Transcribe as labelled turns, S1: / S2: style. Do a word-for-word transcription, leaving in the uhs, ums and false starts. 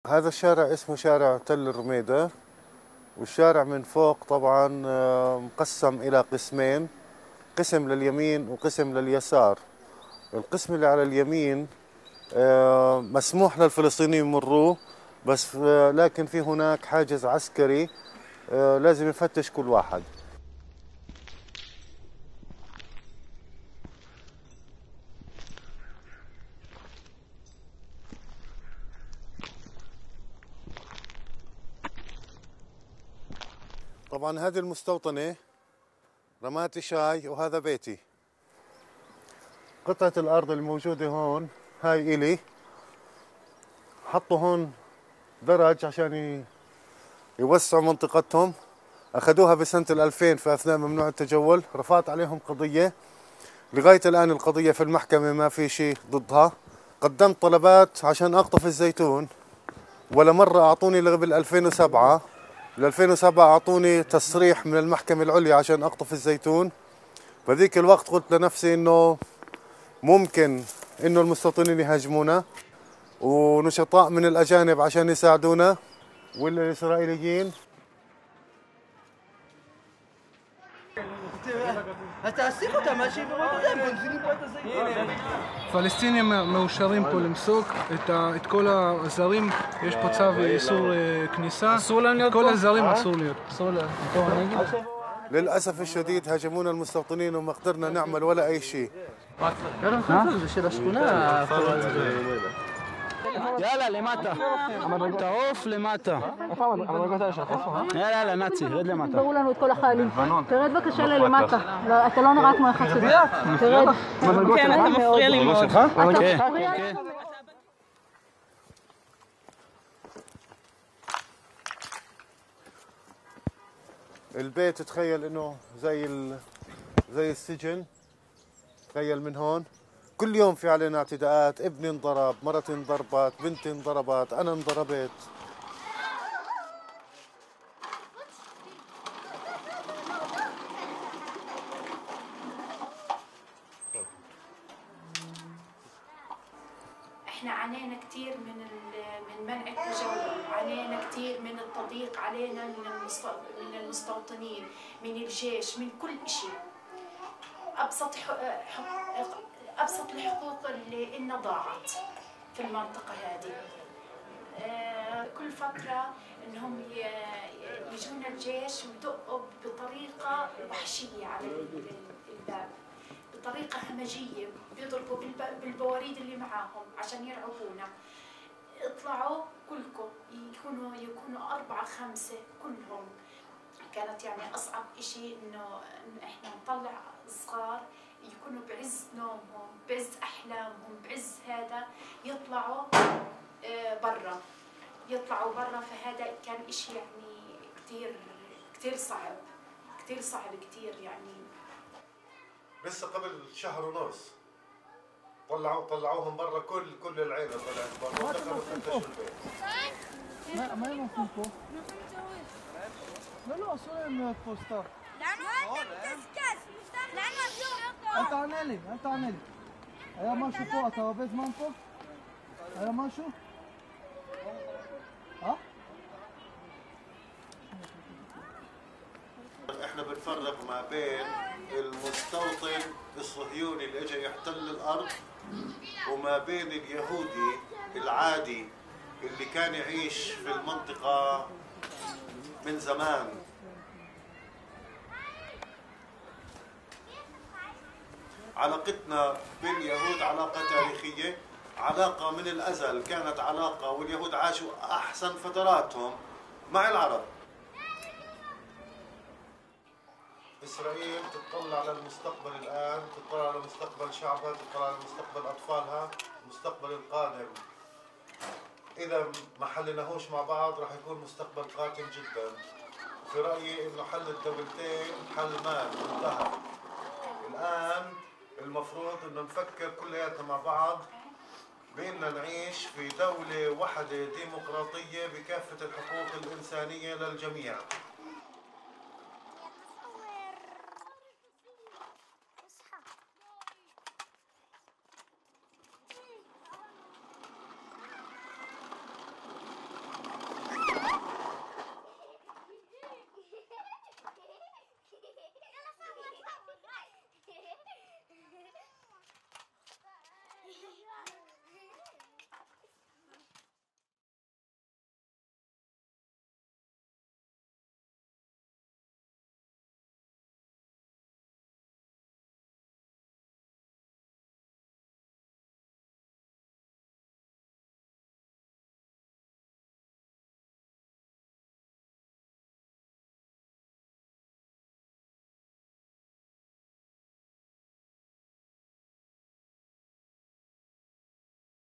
S1: هذا الشارع اسمه شارع تل الرميدة، والشارع من فوق طبعا مقسم إلى قسمين، قسم لليمين وقسم لليسار. القسم اللي على اليمين مسموح للفلسطينيين يمروه، بس لكن في هناك حاجز عسكري لازم يفتش كل واحد. طبعا هذه المستوطنة رماتي شاي وهذا بيتي. قطعة الأرض الموجودة هون هاي إلي، حطوا هون درج عشان يوسعوا منطقتهم. أخذوها بسنة الألفين في أثناء ممنوع التجول، رفعت عليهم قضية. لغاية الآن القضية في المحكمة ما في شيء ضدها. قدمت طلبات عشان أقطف الزيتون، ولا مرة أعطوني قبل ألفين وسبعة. ل ألفين وسبعة أعطوني تصريح من المحكمة العليا عشان أقطف الزيتون. بذيك الوقت قلت لنفسي إنه ممكن إنه المستوطنين يهاجمونا، ونشطاء من الأجانب عشان يساعدونا والإسرائيليين.
S2: פלסטינים מאושרים פה למסוק את כל הזרים, יש פה צו איסור כניסה, את כל הזרים אסור להיות.
S1: للأسف الشديد هاجمونا المستوطنين وما قدرنا نعمل ولا أي شيء.
S3: יאללה, למטה. תעוף למטה. יאללה, יאללה, נאצי, רד למטה.
S4: תראו לנו את כל החיילים. תרד בבקשה למטה. אתה לא נראה כמו אחד שלי. תרד.
S5: כן, אתה מפריע לי מאוד.
S4: אתה מפריע לי.
S1: البيت تخيل انه زي ال... زي السجن. تخيل من هون كل يوم في علينا اعتداءات، ابني انضرب، مرتي انضربت، بنتي انضربت، انا انضربت.
S6: احنا عانينا كثير من من منع التجول، عانينا كثير من التضييق علينا من من المستوطنين، من الجيش، من كل شيء. ابسط ابسط الحقوق اللي إلنا ضاعت في المنطقه هذه. كل فتره انهم يجونا الجيش ويدقوا بطريقه وحشيه على الباب، بطريقه همجيه، بيضربوا بالبواريد اللي معاهم عشان يرعبونا. اطلعوا كلكم، يكونوا يكونوا أربعة خمسة كلهم. كانت يعني أصعب إشي إنه إحنا نطلع صغار يكونوا بعز نومهم، بعز أحلامهم، بعز هذا، يطلعوا برا، يطلعوا برا. فهذا كان إشي يعني كتير كتير صعب، كتير صعب كتير يعني.
S1: لسه قبل شهر ونص طلعوا طلعوهم برا، كل كل العيلة طلعت برا ودخلوا فتشوا البيت.
S2: ما ما ينفون فوق؟ لا لا أصلا لهم بوستر.
S7: لأنه أنت بتسكس، لأنه أسلوب.
S2: أنت عنا لي، أنت عنا لي. أيا ماشو فوق، ترابيز من فوق؟ أيا ماشو؟ ها؟
S1: احنا بنفرق ما بين المستوطن الصهيوني اللي اجى يحتل الارض وما بين اليهودي العادي اللي كان يعيش في المنطقة من زمان. علاقتنا باليهود علاقة تاريخية، علاقة من الأزل كانت علاقة، واليهود عاشوا أحسن فتراتهم مع العرب. إسرائيل تطلع للمستقبل الآن، تطلع على مستقبل شعبها، تطلع على مستقبل أطفالها، المستقبل القادم. إذا ما حلناهوش مع بعض راح يكون مستقبل قاتل جدا. في رأيي إنه حل الدولتين حل مال انتهى. الآن المفروض إنه نفكر كلياتنا مع بعض بإننا نعيش في دولة واحدة ديمقراطية بكافة الحقوق الإنسانية للجميع.